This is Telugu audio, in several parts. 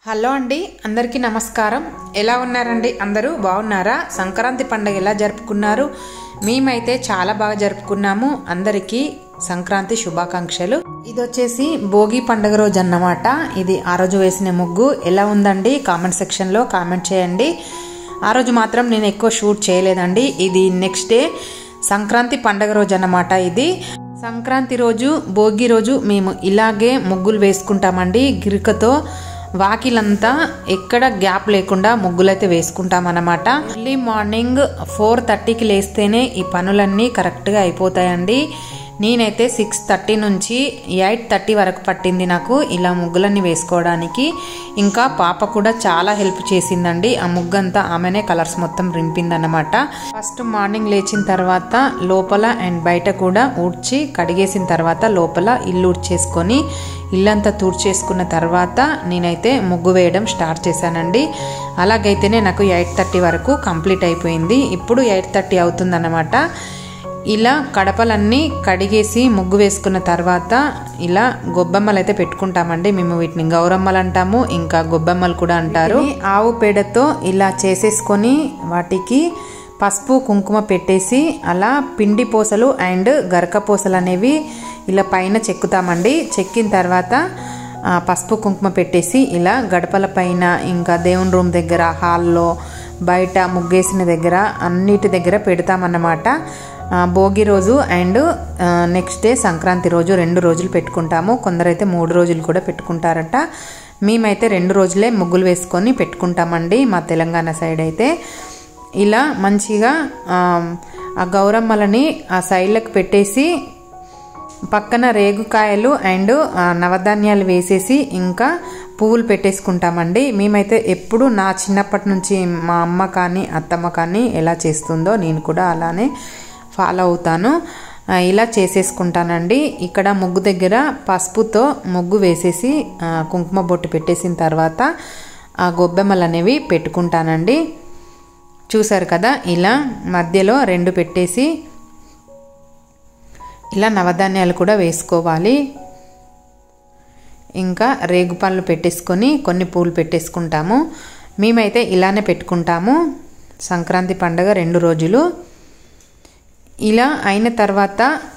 హలో అండి, అందరికీ నమస్కారం. ఎలా ఉన్నారండి? అందరూ బాగున్నారా? సంక్రాంతి పండుగ ఎలా జరుపుకున్నారు? మేమైతే చాలా బాగా జరుపుకున్నాము. అందరికీ సంక్రాంతి శుభాకాంక్షలు. ఇది వచ్చేసి భోగి పండుగ రోజు అన్నమాట. ఇది ఆ రోజు వేసిన ముగ్గు ఎలా ఉందండి? కామెంట్ సెక్షన్లో కామెంట్ చేయండి. ఆ రోజు మాత్రం నేను ఎక్కువ షూట్ చేయలేదండి. ఇది నెక్స్ట్ డే సంక్రాంతి పండుగ రోజు అన్నమాట. ఇది సంక్రాంతి రోజు, భోగి రోజు మేము ఇలాగే ముగ్గులు వేసుకుంటామండి. గిరికతో వాకిలంతా ఎక్కడ గ్యాప్ లేకుండా ముగ్గులైతే వేసుకుంటాం అన్నమాట. ఎర్లీ మార్నింగ్ 4:30కి లేస్తేనే ఈ పనులన్నీ కరెక్ట్గా అయిపోతాయండి. నేనైతే 6:30 నుంచి 8:30 వరకు పట్టింది నాకు ఇలా ముగ్గులన్నీ వేసుకోవడానికి. ఇంకా పాప కూడా చాలా హెల్ప్ చేసిందండి. ఆ ముగ్గంతా ఆమెనే కలర్స్ మొత్తం రింపిందన్నమాట. ఫస్ట్ మార్నింగ్ లేచిన తర్వాత లోపల అండ్ బయట కూడా ఊడ్చి కడిగేసిన తర్వాత లోపల ఇల్లు ఊడ్చేసుకొని ఇల్లంతా తూడ్చేసుకున్న తర్వాత నేనైతే ముగ్గు వేయడం స్టార్ట్ చేశానండి. అలాగైతేనే నాకు 8:30 వరకు కంప్లీట్ అయిపోయింది. ఇప్పుడు 8:30 అవుతుందన్నమాట. ఇలా కడపలన్నీ కడిగేసి ముగ్గు వేసుకున్న తర్వాత ఇలా గొబ్బెమ్మలు అయితే పెట్టుకుంటామండి. మేము వీటిని గౌరమ్మలు అంటాము, ఇంకా గొబ్బెమ్మలు కూడా అంటారు. ఆవు పేడతో ఇలా చేసేసుకొని వాటికి పసుపు కుంకుమ పెట్టేసి అలా పిండి పూసలు అండ్ గరక పూసలు అనేవి ఇలా పైన చెక్కుతామండి. చెక్కిన తర్వాత పసుపు కుంకుమ పెట్టేసి ఇలా గడపల పైన, ఇంకా దేవుని రూమ్ దగ్గర, హాల్లో, బయట ముగ్గేసిన దగ్గర అన్నిటి దగ్గర పెడతామన్నమాట. భోగి రోజు అండ్ నెక్స్ట్ డే సంక్రాంతి రోజు 2 రోజులు పెట్టుకుంటాము. కొందరైతే 3 రోజులు కూడా పెట్టుకుంటారట. మేమైతే 2 రోజులే ముగ్గులు వేసుకొని పెట్టుకుంటామండి. మా తెలంగాణ సైడ్ అయితే ఇలా మంచిగా ఆ గౌరమ్మలని ఆ సైడ్లకు పెట్టేసి పక్కన రేగుకాయలు అండ్ నవధాన్యాలు వేసేసి ఇంకా పువ్వులు పెట్టేసుకుంటామండి. మేమైతే ఎప్పుడు నా చిన్నప్పటి నుంచి మా అమ్మ కానీ అత్తమ్మ కానీ ఎలా చేస్తుందో నేను కూడా అలానే ఫాలో అవుతాను. ఇలా చేసేసుకుంటానండి. ఇక్కడ ముగ్గు దగ్గర పసుపుతో ముగ్గు వేసేసి కుంకుమ బొట్టు పెట్టేసిన తర్వాత ఆ గొబ్బెమ్మలు అనేవి పెట్టుకుంటానండి. చూసారు కదా, ఇలా మధ్యలో 2 పెట్టేసి ఇలా నవధాన్యాలు కూడా వేసుకోవాలి. ఇంకా రేగు పళ్ళు పెట్టేసుకొని కొన్ని పూలు పెట్టేసుకుంటాము. మేమైతే ఇలానే పెట్టుకుంటాము సంక్రాంతి పండుగ 2 రోజులు. ఇలా అయిన తర్వాత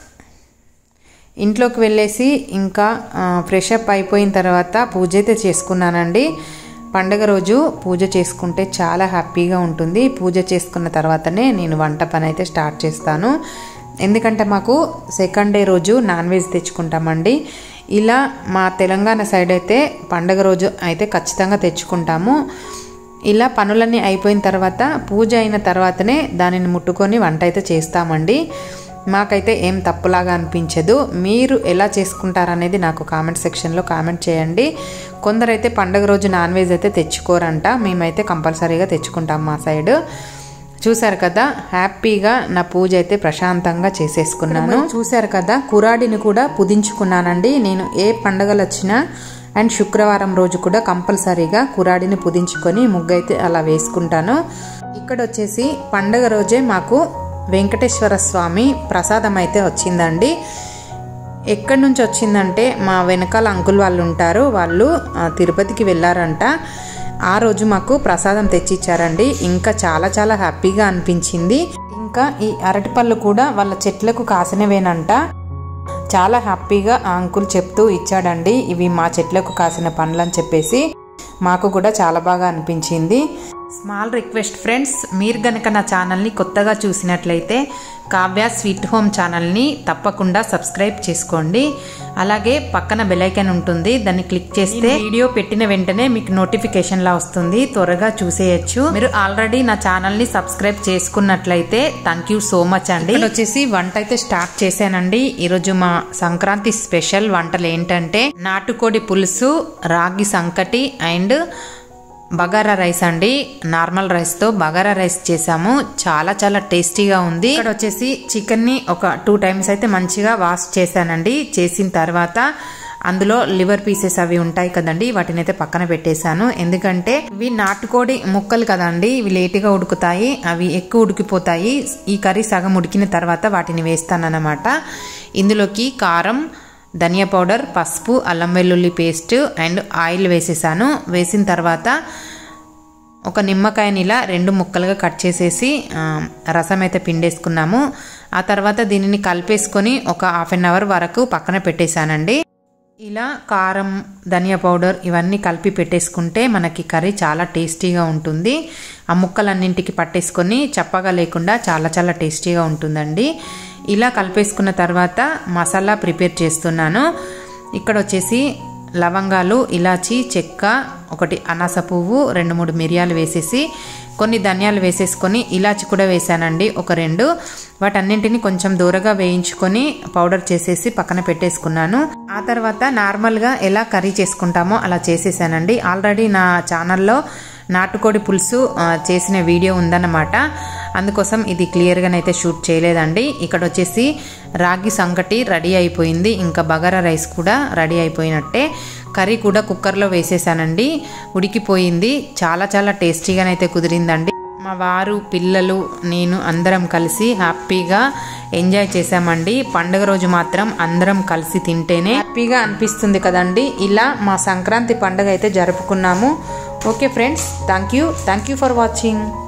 ఇంట్లోకి వెళ్ళేసి ఇంకా ఫ్రెష్ అప్ అయిపోయిన తర్వాత పూజ అయితే చేసుకున్నానండి. పండుగ రోజు పూజ చేసుకుంటే చాలా హ్యాపీగా ఉంటుంది. పూజ చేసుకున్న తర్వాతనే నేను వంట పని అయితే స్టార్ట్ చేస్తాను. ఎందుకంటే మాకు సెకండ్ డే రోజు నాన్ వెజ్ తెచ్చుకుంటామండి. ఇలా మా తెలంగాణ సైడ్ అయితే పండుగ రోజు అయితే ఖచ్చితంగా తెచ్చుకుంటాము. ఇలా పనులన్నీ అయిపోయిన తర్వాత పూజ అయిన తర్వాతనే దానిని ముట్టుకొని వంట అయితే చేస్తామండి. మాకైతే ఏం తప్పులాగా అనిపించదు. మీరు ఎలా చేసుకుంటారనేది నాకు కామెంట్ సెక్షన్లో కామెంట్ చేయండి. కొందరైతే పండుగ రోజు నాన్ వెజ్ అయితే తెచ్చుకోరంట. మేమైతే కంపల్సరీగా తెచ్చుకుంటాం మా సైడ్. చూసారు కదా, హ్యాపీగా నా పూజ అయితే ప్రశాంతంగా చేసేసుకున్నాను. చూసారు కదా, కురాడిని కూడా పుదించుకున్నానండి. నేను ఏ పండుగలు వచ్చినా అండ్ శుక్రవారం రోజు కూడా కంపల్సరీగా కురాడిని పుదించుకొని ముగ్గు అయితే అలా వేసుకుంటాను. ఇక్కడ వచ్చేసి పండుగ రోజే మాకు వెంకటేశ్వర స్వామి ప్రసాదం అయితే వచ్చిందండి. ఎక్కడి నుంచి వచ్చిందంటే మా వెనకాల అంకుల్ వాళ్ళు ఉంటారు. వాళ్ళు తిరుపతికి వెళ్ళారంట. ఆ రోజు మాకు ప్రసాదం తెచ్చిచ్చారండి. ఇంకా చాలా చాలా హ్యాపీగా అనిపించింది. ఇంకా ఈ అరటిపళ్ళు కూడా వాళ్ళ చెట్లకు కాసినవేనంట. చాలా హ్యాపీగా ఆ అంకుల్ చెప్తూ ఇచ్చాడండి. ఇవి మా చెట్లకు కాసిన పండ్లు అని చెప్పేసి మాకు కూడా చాలా బాగా అనిపించింది. స్మాల్ రిక్వెస్ట్ ఫ్రెండ్స్, మీరు గనక నా ఛానల్ని కొత్తగా చూసినట్లయితే కావ్య స్వీట్ హోమ్ ఛానల్ని తప్పకుండా సబ్స్క్రైబ్ చేసుకోండి. అలాగే పక్కన బెల్ ఐకాన్ ఉంటుంది, దాన్ని క్లిక్ చేస్తే వీడియో పెట్టిన వెంటనే మీకు నోటిఫికేషన్లా వస్తుంది. త్వరగా చూసేయచ్చు. మీరు ఆల్రెడీ నా ఛానల్ని సబ్స్క్రైబ్ చేసుకున్నట్లయితే థ్యాంక్ యూ సో మచ్ అండి. ఇక్కడ వచ్చేసి వంట అయితే స్టార్ట్ చేశానండి. ఈరోజు మా సంక్రాంతి స్పెషల్ వంటలు ఏంటంటే నాటుకోడి పులుసు, రాగి సంకటి అండ్ బగారా రైస్ అండి. నార్మల్ రైస్తో బగారా రైస్ చేసాము. చాలా చాలా టేస్టీగా ఉంది. ఇక్కడ వచ్చేసి చికెన్ని ఒక 2 టైమ్స్ అయితే మంచిగా వాష్ చేశానండి. చేసిన తర్వాత అందులో లివర్ పీసెస్ అవి ఉంటాయి కదండి, వాటిని అయితే పక్కన పెట్టేశాను. ఎందుకంటే ఇవి నాటుకోడి ముక్కలు కదండి, ఇవి లేటుగా ఉడుకుతాయి, అవి ఎక్కువ ఉడికిపోతాయి. ఈ కర్రీ సగం ఉడికిన తర్వాత వాటిని వేస్తానన్నమాట. ఇందులోకి కారం, ధనియా పౌడర్, పసుపు, అల్లం వెల్లుల్లి పేస్ట్ అండ్ ఆయిల్ వేసేసాను. వేసిన తర్వాత ఒక నిమ్మకాయని ఇలా 2 ముక్కలుగా కట్ చేసేసి రసం అయితే పిండేసుకున్నాము. ఆ తర్వాత దీనిని కలిపేసుకొని ఒక హాఫ్ అన్ అవర్ వరకు పక్కన పెట్టేశానండి. ఇలా కారం, ధనియా పౌడర్ ఇవన్నీ కలిపి పెట్టేసుకుంటే మనకి కర్రీ చాలా టేస్టీగా ఉంటుంది. ఆ ముక్కలన్నింటికి పట్టేసుకొని చప్పగా లేకుండా చాలా చాలా టేస్టీగా ఉంటుందండి. ఇలా కలిపేసుకున్న తర్వాత మసాలా ప్రిపేర్ చేస్తున్నాను. ఇక్కడ వచ్చేసి లవంగాలు, ఇలాచి, చెక్క, ఒకటి అనాస పువ్వు, 2-3 మిరియాలు వేసేసి కొన్ని ధనియాలు వేసేసుకొని ఇలాచి కూడా వేసానండి ఒక 2. వాటన్నింటిని కొంచెం దూరగా వేయించుకొని పౌడర్ చేసేసి పక్కన పెట్టేసుకున్నాను. ఆ తర్వాత నార్మల్గా ఎలా కర్రీ చేసుకుంటామో అలా చేసేసానండి. ఆల్రెడీ నా ఛానల్లో నాటుకోడి పులుసు చేసిన వీడియో ఉందన్నమాట. అందుకోసం ఇది క్లియర్గానైతే షూట్ చేయలేదండి. ఇక్కడ వచ్చేసి రాగి సంగటి రెడీ అయిపోయింది. ఇంకా బగారా రైస్ కూడా రెడీ అయిపోయినట్టే. కర్రీ కూడా కుక్కర్లో వేసేసానండి, ఉడికిపోయింది. చాలా చాలా టేస్టీగానైతే కుదిరిందండి. మా వారు, పిల్లలు, నేను అందరం కలిసి హ్యాపీగా ఎంజాయ్ చేసామండి. పండుగ రోజు మాత్రం అందరం కలిసి తింటేనే హ్యాపీగా అనిపిస్తుంది కదండి. ఇలా మా సంక్రాంతి పండుగ అయితే జరుపుకున్నాము. Okay friends, thank you for watching.